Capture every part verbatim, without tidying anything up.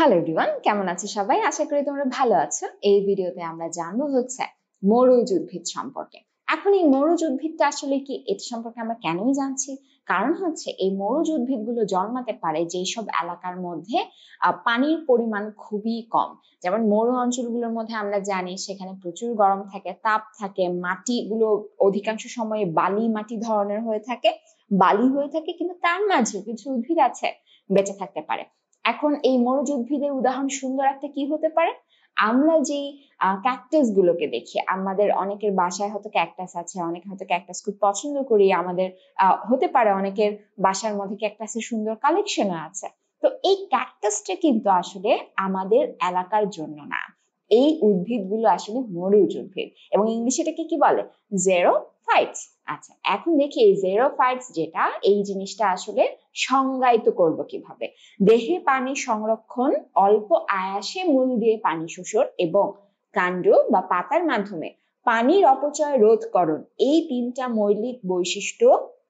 Hello everyone, কেমন আছো সবাই? আশা করি তোমরা ভালো আছো। এই ভিডিওতে আমরা জানবো হচ্ছে মরুজ উদ্ভিদ সম্পর্কে। এখন এই মরুজ উদ্ভিদটা আসলে কি, এটা সম্পর্কে আমরা কেনই জানছি? কারণ হচ্ছে এই মরুজ উদ্ভিদগুলো জন্মাতে পারে যেসব এলাকার মধ্যে পানির পরিমাণ খুবই কম। যেমন মরু অঞ্চলগুলোর মধ্যে আমরা জানি সেখানে প্রচুর গরম থাকে, তাপ থাকে, মাটিগুলো অধিকাংশ সময় বালি মাটি ধরনের হয়ে থাকে, বালি হয়ে থাকে, কিন্তু তার মাঝে কিছু উদ্ভিদ আছে বেঁচে থাকতে পারে। এখন এই মরুজ উদ্ভিদের উদাহরণ সুন্দর একটা কি হতে পারে? আমরা যে ক্যাকটাস গুলোকে দেখি, আমাদের অনেকের বাসায় হয়তো ক্যাকটাস আছে, অনেকে হয়তো ক্যাকটাস খুব পছন্দ করি, আমাদের আহ হতে পারে অনেকের বাসার মধ্যে ক্যাকটাসের সুন্দর কালেকশন আছে। তো এই ক্যাকটাসটা কিন্তু আসলে আমাদের এলাকার জন্য না, এই উদ্ভিদগুলো আসলে মরুজ উদ্ভিদ, এবং ইংলিশে এটাকে কি বলে? জেরোফাইটস। আচ্ছা, এখন দেখি এই জেরোফাইটস যেটা, এই জিনিসটা আসলে সংজ্ঞায়িত করব কিভাবে। দেহে পানি সংরক্ষণ, অল্প আয়াসে মূল দিয়ে পানি শোষণ এবং কাণ্ড বা পাতার মাধ্যমে পানির অপচয় রোধকরণ, এই তিনটা মৌলিক বৈশিষ্ট্য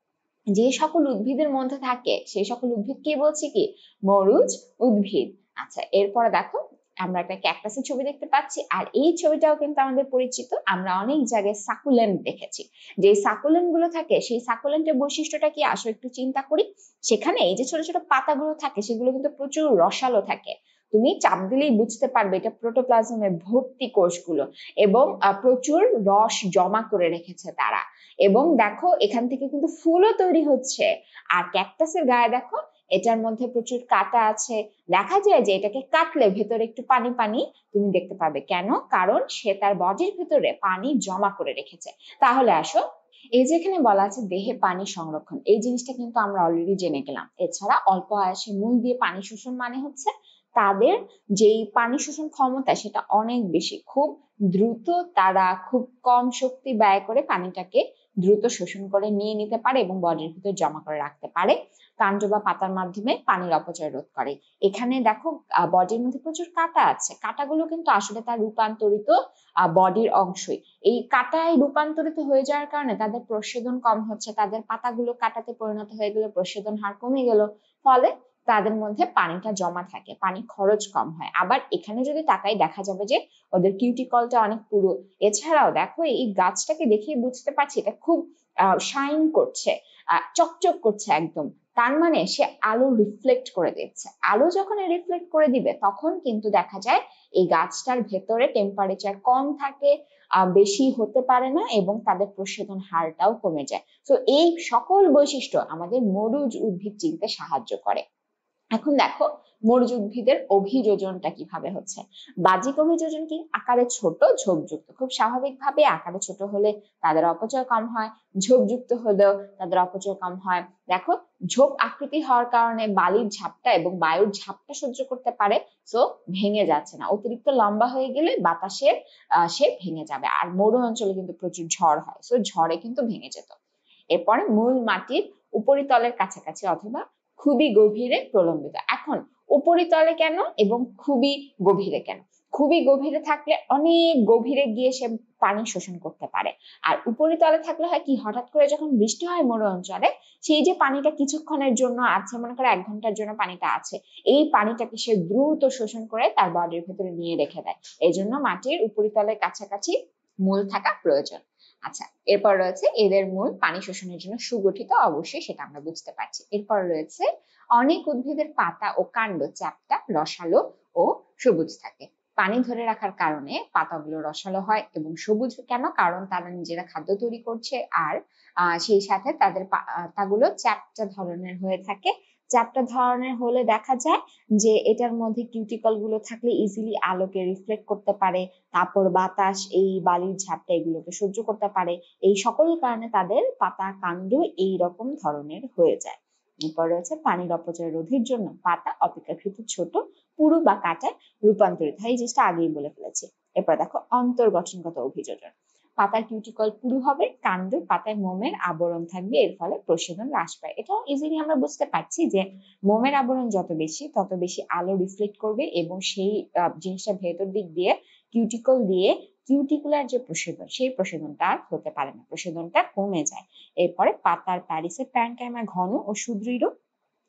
যে সকল উদ্ভিদের মধ্যে থাকে সেই সকল উদ্ভিদকে বলছি কি? মরুজ উদ্ভিদ। আচ্ছা, এরপরে দেখো আমরা একটা ক্যাকটাসের ছবি দেখতে পাচ্ছি, আর এই ছবিটাও কিন্তু আমাদের পরিচিত। আমরা অনেক জায়গায় সাকুলেন্ট দেখেছি। যে সাকুলেন্ট গুলো থাকে, সেই সাকুলেন্টের বৈশিষ্ট্যটা কি আসো একটু চিন্তা করি। সেখানে এই যে ছোট ছোট পাতাগুলো থাকে সেগুলো কিন্তু প্রচুর রসালো থাকে। তুমি চাপ দিলেই বুঝতে পারবে এটা প্রোটোপ্লাজমে ভর্তি কোষগুলো, এবং প্রচুর রস জমা করে রেখেছে তারা। এবং দেখো এখান থেকে কিন্তু ফুলও তৈরি হচ্ছে। আর ক্যাকটাসের গায়ে দেখো, এটার মধ্যে প্রচুর কাঁটা আছে। দেখা যায় যে এটাকে কাটলে ভেতরে একটু পানি পানি তুমি দেখতে পাবে। কেন? কারণ সে তার বডির ভেতরে পানি জমা করে রেখেছে। তাহলে আসো, এই যে এখানে বলা আছে দেহে পানি সংরক্ষণ, এই জিনিসটা কিন্তু আমরা অলরেডি জেনে গেলাম। এছাড়া অল্প আয়াসে মূল দিয়ে পানি শোষণ মানে হচ্ছে তাদের যেই পানি শোষণ ক্ষমতা সেটা অনেক বেশি, খুব দ্রুত তারা খুব কম শক্তি ব্যয় করে পানিটাকে দ্রুত শোষণ করে নিয়ে নিতে পারে এবং বডির ভিতর জমা করে রাখতে পারে। কাণ্ড বা পাতার মাধ্যমে পানির অপচয় রোধ করে। এখানে দেখো বডির মধ্যে প্রচুর কাঁটা আছে, কাঁটাগুলো কিন্তু আসলে তার রূপান্তরিত বডির অংশই। এই কাঁটায় রূপান্তরিত হয়ে যাওয়ার কারণে তাদের প্রস্বেদন কম হচ্ছে, তাদের পাতাগুলো কাঁটাতে পরিণত হয়ে গেলে প্রস্বেদন হার কমে গেল, ফলে তাদের মধ্যে পানিটা জমা থাকে, পানি খরচ কম হয়। আবার এখানে যদি তাকাই দেখা যাবে যে ওদের কিউটিকলটা অনেক পুরো। এছাড়াও দেখো এই গাছটাকে দেখে বুঝতে পারছি এটা খুব শাইন করছে, চকচক করছে একদম। তার মানে সে আলো রিফ্লেক্ট করে দিচ্ছে। আলো যখন রিফ্লেক্ট করে দিবে তখন কিন্তু দেখা যায় এই গাছটার ভেতরে টেম্পারেচার কম থাকে, বেশি হতে পারে না, এবং তাদের প্রস্বেদন হারটাও কমে যায়। তো এই সকল বৈশিষ্ট্য আমাদের মরুজ উদ্ভিদ চিনতে সাহায্য করে। এখন দেখো মরুজ উদ্ভিদের অভিযোজনটা কিভাবে হচ্ছে। বাহ্যিক অভিযোজন কি? আকারে ছোট, ঝোপযুক্ত। খুব স্বাভাবিকভাবে আকারে ছোট হলে তাদের অপচয় কম হয়, ঝোপযুক্ত হলেও তাদের অপচয় কম হয়। দেখো ঝোপ আকৃতি হওয়ার কারণে বালির ঝাপটা এবং বায়ুর ঝাপটা সহ্য করতে পারে, সো ভেঙে যাচ্ছে না। অতিরিক্ত লম্বা হয়ে গেলে বাতাসের আহ সে ভেঙে যাবে। আর মরু অঞ্চলে কিন্তু প্রচুর ঝড় হয়, সো ঝড়ে কিন্তু ভেঙে যেত। এরপরে মূল মাটির উপরিতলের কাছাকাছি অথবা খুবই গভীরে প্রলম্বিত। এখন উপরিতলে কেন এবং খুবই গভীরে কেন? খুবই গভীরে থাকলে অনেক গভীরে গিয়ে সে পানি শোষণ করতে পারে। আর উপরিতলে থাকলে হয় কি, হঠাৎ করে যখন বৃষ্টি হয় মরু অঞ্চলে, সেই যে পানিটা কিছুক্ষণের জন্য আছে, মনে করে এক ঘন্টার জন্য পানিটা আছে, এই পানিটাকে সে দ্রুত শোষণ করে তার বডির ভেতরে নিয়ে রেখে দেয়। এই জন্য মাটির উপরিতলের কাছাকাছি মূল থাকা প্রয়োজন। আচ্ছা, এরপর রয়েছে এদের মূল পানি শোষণের জন্য সুগঠিত, অবশ্যই সেটা আমরা বুঝতে পারছি। এরপর রয়েছে অনেক উদ্ভিদের পাতা ও কাণ্ড চ্যাপ্টা, রসালো ও সবুজ থাকে। পানি ধরে রাখার কারণে পাতাগুলো রসালো হয় এবং সবুজ কেন? কারণ তারা নিজেরা খাদ্য তৈরি করছে, আর সেই সাথে তাদের পাতাগুলো চ্যাপ্টা ধরনের হয়ে থাকে। চ্যাপ্টা ধরনের হলে দেখা যায় যে এটার মধ্যে কিউটিকল গুলো থাকলে ইজিলি আলোকে রিফ্লেক্ট করতে পারে, তারপর বাতাস, এই বালির ঝাপটা এগুলোকে সহ্য করতে পারে। এই সকল কারণে তাদের পাতা কাণ্ড এই রকম ধরনের হয়ে যায়। এরপর রয়েছে পানির অপচয় রোধের জন্য পাতা অপেক্ষাকৃত ছোট, পুরু বা কাঁটায় রূপান্তরিত হয়। এই জিনিসটা আগেই বলে ফেলেছি। এরপর দেখো অন্তর্গঠনগত অভিযোজন। পাতার কিউটিকল পুরু হবে, কাণ্ড পাতায় মোমের আবরণ থাকবে, এর ফলে প্রস্বেদন হ্রাস পায়। এটাও ইজিলি আমরা বুঝতে পারছি যে মোমের আবরণ যত বেশি তত বেশি আলো রিফ্লেক্ট করবে, এবং সেই জিনিসটা ভেতর দিক দিয়ে কিউটিকল দিয়ে কিউটিকুলার যে প্রস্বেদন, সেই প্রস্বেদনটা আর হতে পারে না, প্রস্বেদনটা কমে যায়। এরপরে পাতার প্যারিসের প্যারেনকাইমা ঘন ও সুদৃঢ়,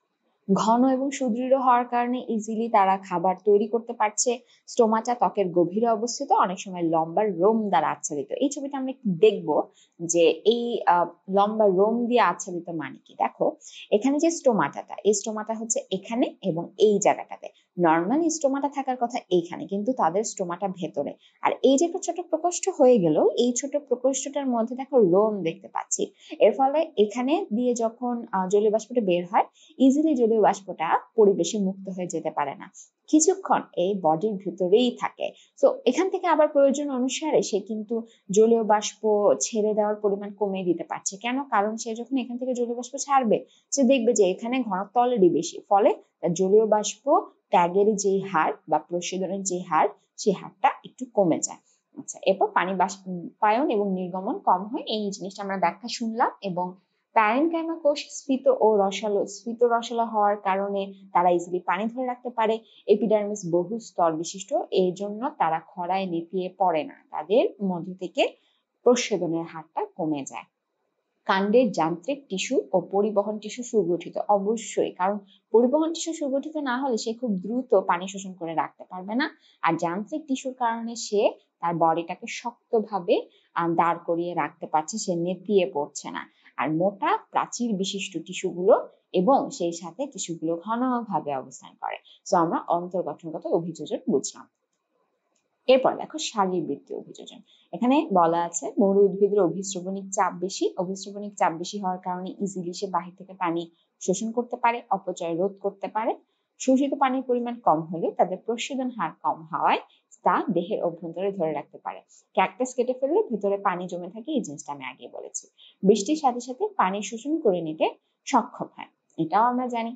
ঘন এবং সুদৃঢ় হওয়ার কারণে ইজিলি তারা খাবার তৈরি করতে পারছে। স্টোমাটা ত্বকের গভীরে অবস্থিত, অনেক সময় লম্বা রোম দ্বারা আচ্ছাদিত। এই ছবিটা আমরা একটু দেখবো যে এই লম্বা রোম দিয়ে আচ্ছাদিত মানে কি। দেখো এখানে যে স্টোমাটাটা, এই স্টোমাটা হচ্ছে এখানে এবং এই জায়গাটাতে। নর্মালি স্টোমাটা থাকার কথা এইখানে, কিন্তু তাদের স্টোমাটা ভেতরে। আর এই যে একটা ছোট প্রকোষ্ঠ হয়ে গেল, এই ছোট প্রকোষ্ঠটার মধ্যে দেখো রোম দেখতে পাচ্ছি। এর ফলে এখানে দিয়ে যখন জলীয় বাষ্পটা বের হয়, ইজিলি জলীয় বাষ্পটা পরিবেশে মুক্ত হয়ে যেতে পারে না, কিছুক্ষণ এই বডির ভিতরেই থাকে। তো এখান থেকে আবার প্রয়োজন অনুসারে সে কিন্তু জলীয় বাষ্প ছেড়ে দেওয়ার পরিমাণ কমিয়ে দিতে পারছে। কেন? কারণ সে যখন এখান থেকে জলীয় বাষ্প ছাড়বে, সে দেখবে যে এখানে ঘনত্ব অলরেডি বেশি, ফলে জলীয় বাষ্প ত্যাগের যে হার বা প্রশোধনের যে হার, সেই হারটা একটু কমে যায়। আচ্ছা, এরপর পানি বাষ্পায়ন এবং নির্গমন কম হয়, এই জিনিসটা আমরা ব্যাখ্যা শুনলাম। এবং প্যারেনকাইমা কোষ স্ফীত ও রসালো, স্ফীত রসালো হওয়ার কারণে তারা ইজিলি পানি ধরে রাখতে পারে। এপিডার্মিস বহু স্তর বিশিষ্ট, এই জন্য তারা খরায় নেতিয়ে পড়ে না, তাদের মধ্য থেকে প্রস্বেদনের হারটা কমে যায়। কাণ্ডের যান্ত্রিক টিস্যু ও পরিবহন টিস্যু সুগঠিত, অবশ্যই, কারণ পরিবহন টিস্যু সুগঠিত না হলে সে খুব দ্রুত পানি শোষণ করে রাখতে পারবে না। আর যান্ত্রিক টিস্যুর কারণে সে তার বডিটাকে শক্তভাবে দাঁড় করিয়ে রাখতে পারছে, সে নেতিয়ে পড়ছে না। আর মোটা প্রাচীর বিশিষ্ট টিস্যুগুলো এবং সেই সাথে টিস্যুগুলো ঘনভাবে অবস্থান করে। তো আমরা অন্তর্গঠনগত অভিযোজন বুঝলাম। এরপর দেখো শারীরবৃত্তীয় অভিযোজন। এখানে বলা আছে মরু উদ্ভিদের অভিস্রবণিক চাপ বেশি, অভিস্রবণিক চাপ বেশি হওয়ার কারণে ইজিলি সে বাহির থেকে পানি শোষণ করতে পারে, অপচয় রোধ করতে পারে। শোষিত পানির পরিমাণ কম হলে তাদের প্রস্বেদন হার কম হওয়ায় তা দেহের অভ্যন্তরে ধরে রাখতে পারে। ক্যাকটাস কেটে ফেললে ভেতরে পানি জমে থাকে, এই জিনিসটা আমি আগে বলেছি। বৃষ্টির সাথে সাথে পানি শোষণ করে নিতে সক্ষম হয়, এটাও আমরা জানি।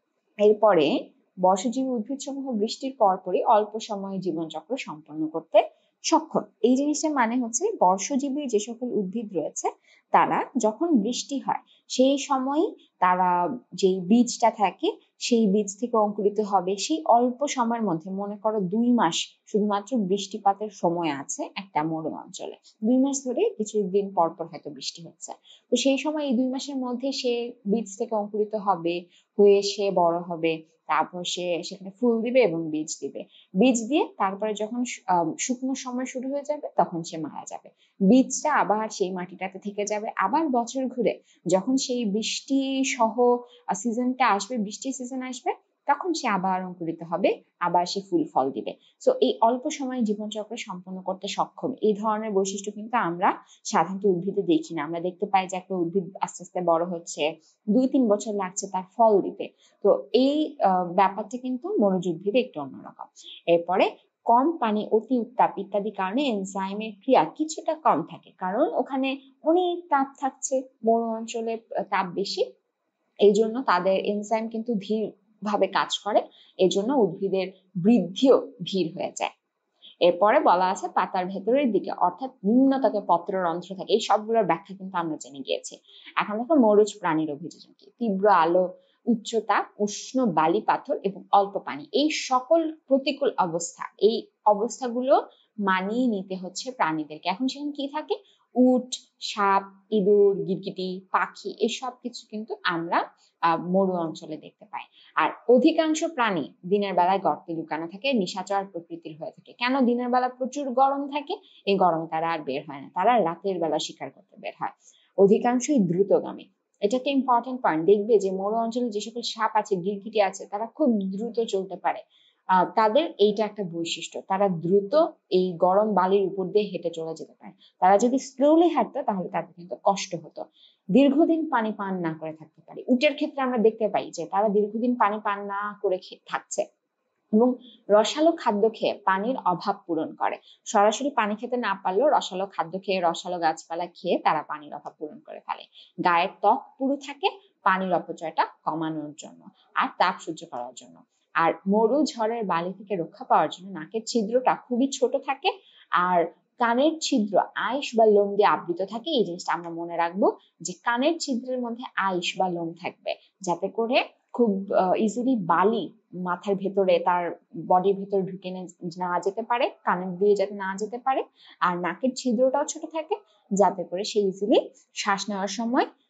এরপরে বর্ষজীবী উদ্ভিদ সমূহ বৃষ্টির পরপরই অল্প সময়ে জীবনচক্র সম্পন্ন করতে সক্ষম। এই জিনিসটার মানে হচ্ছে বর্ষজীবী যে সকল উদ্ভিদ রয়েছে তারা যখন বৃষ্টি হয় সেই সময় তারা যেই বীজটা থাকে সেই বীজ থেকে অঙ্কুরিত হবে সেই অল্প সময়ের মধ্যে। মনে করো দুই মাস শুধুমাত্র বৃষ্টিপাতের সময় আছে একটা মরু অঞ্চলে, দুই মাস ধরে কিছুদিন পর পর হয়তো বৃষ্টি হচ্ছে, তো সেই সময় এই দুই মাসের মধ্যে সে বীজ থেকে অঙ্কুরিত হবে, হয়ে সে বড় হবে, তারপর সে সেখানে ফুল দিবে এবং বীজ দিবে। বীজ দিয়ে তারপরে যখন শুকনো সময় শুরু হয়ে যাবে তখন সে মারা যাবে, বীজটা আবার সেই মাটিটাতে থেকে যাবে। আবার বছর ঘুরে যখন সেই বৃষ্টি সহ সিজনটা আসবে, বৃষ্টির সিজন আসবে, তখন সে আবার অঙ্কুরিত হবে, আবার সে ফুল ফল দিবে। তো এই অল্প সময়ে জীবনচক্র সম্পন্ন করতে সক্ষম, এই ধরনের বৈশিষ্ট্য কিন্তু আমরা সাধারণত উদ্ভিদে দেখি না। আমরা দেখতে পাই যে একটা উদ্ভিদ আস্তে আস্তে বড় হচ্ছে, দুই তিন বছর লাগছে তার ফল দিতে। তো এই ব্যাপারটা কিন্তু মরুজ উদ্ভিদে একটু অন্যরকম। এরপরে কম পানি, অতি উত্তাপ ইত্যাদি কারণে এনজাইমের ক্রিয়া কিছুটা কম থাকে, কারণ ওখানে অনেক তাপ থাকছে, মরু অঞ্চলে তাপ বেশি, এই জন্য তাদের এনজাইম কিন্তু ধীর ভাবে কাজ করে, এজন্য উদ্ভিদের বৃদ্ধিও ধীর হয়ে যায়। এরপরে বলা আছে পাতার ভেতরের দিকে অর্থাৎ নিম্নতকে পত্ররন্ধ্র থাকে, এই সবগুলোর ব্যাখ্যা কিন্তু আমরা জেনে গিয়েছি। এখন দেখো মরুজ প্রাণীর অভিযোজন কি। তীব্র আলো, উচ্চতা, উষ্ণ বালি পাথর এবং অল্প পানি, এই সকল প্রতিকূল অবস্থা, এই অবস্থাগুলো মানিয়ে নিতে হচ্ছে প্রাণীদেরকে। এখন সেখানে কি থাকে? উট, সাপ, ইঁদুর, গিরগিটি, পাখি, এই সব কিছু কিন্তু আমরা আহ মরু অঞ্চলে দেখতে পাই। আর অধিকাংশ প্রাণী দিনের বেলায় গর্তে লুকানো থাকে, নিশাচর প্রকৃতির হয়ে থাকে। কেন? দিনের বেলা প্রচুর গরম থাকে, এই গরমে তারা আর বের হয় না, তারা রাতের বেলা শিকার করতে বের হয়। অধিকাংশই দ্রুতগামী, এটা একটা ইম্পর্টেন্ট পয়েন্ট। দেখবে যে মরু অঞ্চলে যে সকল সাপ আছে, গিরগিটি আছে, তারা খুব দ্রুত চলতে পারে। আহ তাদের এইটা একটা বৈশিষ্ট্য, তারা দ্রুত এই গরম বালির উপর দিয়ে হেঁটে চলে যেতে পারে। তারা যদি স্লোলি হাঁটতো তাহলে তাদের কিন্তু কষ্ট হতো। দীর্ঘদিন পানি পান না করে থাকতে পারে, উটের ক্ষেত্রে আমরা দেখতে পাই যে তারা দীর্ঘদিন পানি পান না করে থাকছে এবং রসালো খাদ্য খেয়ে পানির অভাব পূরণ করে। সরাসরি পানি খেতে না পারলেও রসালো খাদ্য খেয়ে, রসালো গাছপালা খেয়ে তারা পানির অভাব পূরণ করে ফেলে। গায়ের ত্বক পুরু থাকে পানির অপচয়টা কমানোর জন্য আর তাপ সহ্য করার জন্য। আর মরু ঝড়ের বালি থেকে রক্ষা পাওয়ার জন্য নাকের ছিদ্রটা খুবই ছোট থাকে আর কানের ছিদ্র আইস বা লোম দিয়ে আবৃত থাকে। এই জিনিসটা আমরা মনে রাখবো যে কানের ছিদ্রের মধ্যে আইস বা লোম থাকবে, যাতে করে খুব ইজিলি বালি মাথার ভেতরে, তার বডির ভেতরে ঢুকে না যেতে পারে, কানের দিয়ে যাতে না যেতে পারে। আর নাকের ছিদ্রটাও ছোট থাকে যাতে করে সে ইজিলি শ্বাস নেওয়ার সময়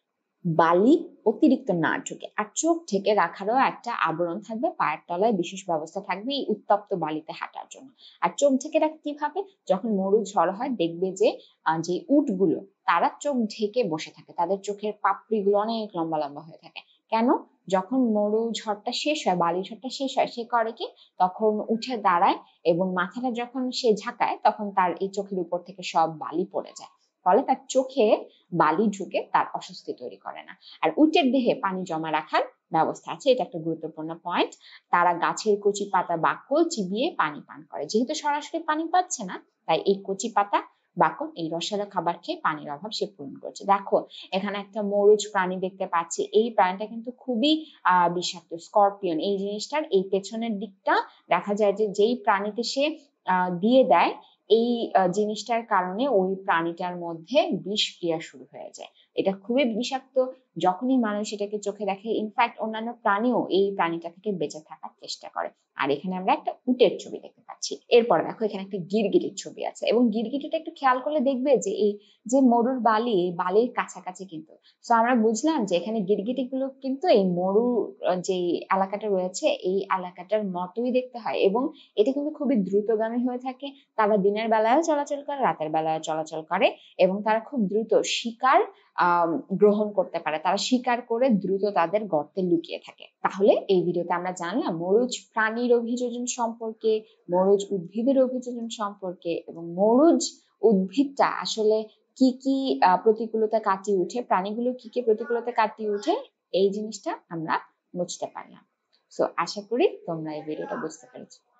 বালি অতিরিক্ত না ঢুকে। আর চোখ ঢেকে রাখারও একটা আবরণ থাকবে, পায়ের তলায় বিশেষ ব্যবস্থা থাকবে এই উত্তপ্ত বালিতে হাঁটার জন্য। আর চোখ ঢেকে রাখে কিভাবে? যখন মরু ঝড় হয় দেখবে যে যে উটগুলো তারা চোখ ঢেকে বসে থাকে, তাদের চোখের পাপড়িগুলো অনেক লম্বা লম্বা হয়ে থাকে। কেন? যখন মরু ঝড়টা শেষ হয়, বালি ঝড়টা শেষ হয়, সে করে কি তখন উঠে দাঁড়ায় এবং মাথাটা যখন সে ঝাঁকায় তখন তার এই চোখের উপর থেকে সব বালি পড়ে যায়, ফলে তার চোখে বালি ঢুকে তার অস্বস্তি তৈরি করে না। আর উটের দেহে পানি জমা রাখার ব্যবস্থা আছে, এটা একটা গুরুত্বপূর্ণ পয়েন্ট। তারা গাছের কচি পাতা বাকল চিবিয়ে পানি পান করে, যেহেতু সরাসরি পানি পাচ্ছে না তাই এই কচি পাতা বাকল এই রসালো খাবার খেয়ে পানির অভাব সে পূরণ করছে। দেখো এখানে একটা মরুজ প্রাণী দেখতে পাচ্ছি, এই প্রাণীটা কিন্তু খুবই আহ বিষাক্ত, স্করপিয়ন। এই জিনিসটার এই পেছনের দিকটা দেখা যায় যে যেই প্রাণীতে সে আহ দিয়ে দেয় এই জিনিসটার কারণে ওই প্রাণীটার মধ্যে বিষ ক্রিয়া শুরু হয়ে যায়। এটা খুবই বিষাক্ত, যখনই মানুষ এটাকে চোখে দেখে ইনফ্যাক্ট অন্যান্য প্রাণীও এই প্রাণীটা থেকে বেঁচে থাকার চেষ্টা করে। আর এখানে আমরা একটা উটের ছবি দেখতে পাচ্ছি। এরপর দেখো এখানে একটা গিরগিটির ছবি আছে, এবং গিরগিটিটা একটু খেয়াল করলে দেখবে যে এই যে মরুর বালি, এই বালির কাছাকাছি কিন্তু। তো আমরা বুঝলাম যে এখানে গিরগিটি গুলো কিন্তু এই মরু যে এলাকাটা রয়েছে এই এলাকাটার মতোই দেখতে হয়, এবং এটা কিন্তু খুবই দ্রুতগামী হয়ে থাকে। তারা দিনের বেলায়ও চলাচল করে, রাতের বেলায় চলাচল করে, এবং তারা খুব দ্রুত শিকার আহ গ্রহণ করতে পারে। তারা শিকার করে দ্রুত তাদের গর্তে লুকিয়ে থাকে। তাহলে এই ভিডিওতে আমরা জানলাম মরুজ প্রাণীর অভিযোজন সম্পর্কে, মরুজ উদ্ভিদের অভিযোজন সম্পর্কে, এবং মরুজ উদ্ভিদটা আসলে কি কি প্রতিকূলতা কাটিয়ে উঠে, প্রাণীগুলো কি কি প্রতিকূলতা কাটিয়ে উঠে, এই জিনিসটা আমরা বুঝতে পারলাম। সো আশা করি তোমরা এই ভিডিওটা বুঝতে পেরেছো।